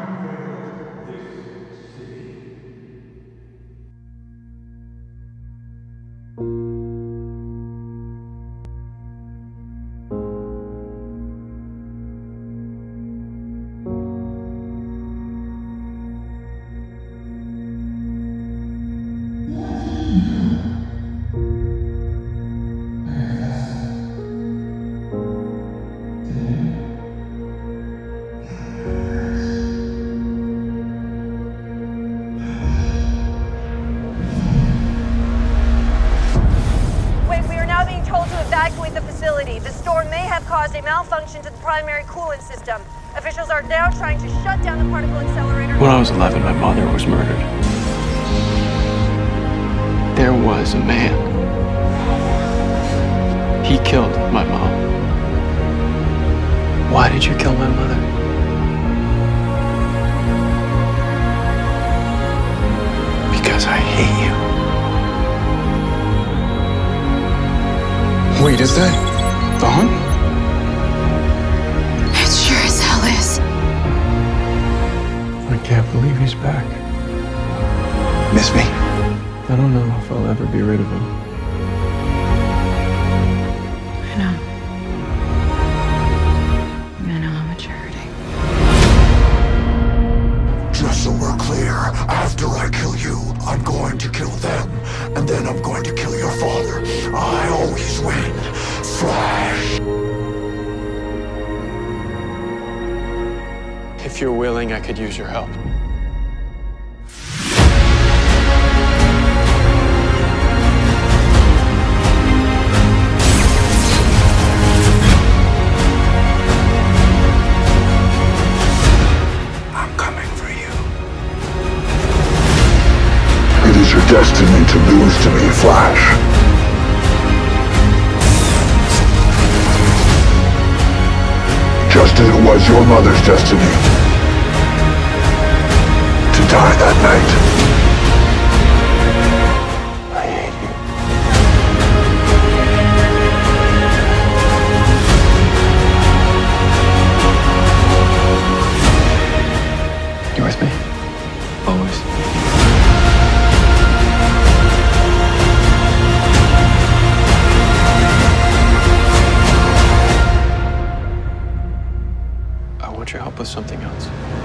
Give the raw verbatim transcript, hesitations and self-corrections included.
Evacuate the facility. The storm may have caused a malfunction to the primary coolant system. Officials are now trying to shut down the particle accelerator. When I was eleven, my mother was murdered. There was a man. He killed my mom. Why did you kill my mother? Because I hate you. Wait, is that Vaughn? It sure as hell is. I can't believe he's back. Miss me? I don't know if I'll ever be rid of him. I know. I know how much you're hurting. Just so we're clear, after I kill you, I'm going to kill them, and then I'm going to kill your father. I always win. Flash! If you're willing, I could use your help. I'm coming for you. It is your destiny to lose to me, Flash. Just as it was your mother's destiny to die that night. I hate you. You with me? Always. I want your help with something else.